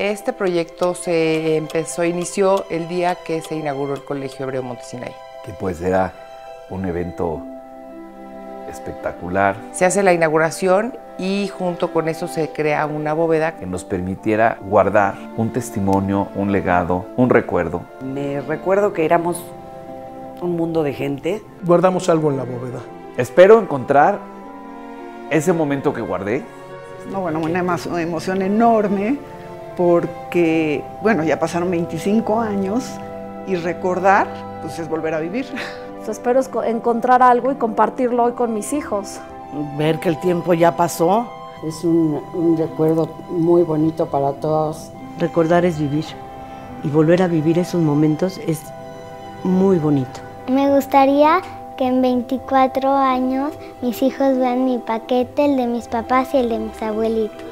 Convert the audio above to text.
Este proyecto inició el día que se inauguró el Colegio Hebreo Monte Sinaí. Que pues era un evento espectacular. Se hace la inauguración y junto con eso se crea una bóveda que nos permitiera guardar un testimonio, un legado, un recuerdo. Me recuerdo que éramos un mundo de gente. Guardamos algo en la bóveda. Espero encontrar ese momento que guardé. No, bueno, una emoción enorme porque, bueno, ya pasaron 25 años y recordar, pues es volver a vivir. Espero encontrar algo y compartirlo hoy con mis hijos. Ver que el tiempo ya pasó. Es un recuerdo muy bonito para todos. Recordar es vivir y volver a vivir esos momentos es muy bonito. Me gustaría que en 24 años mis hijos vean mi paquete, el de mis papás y el de mis abuelitos.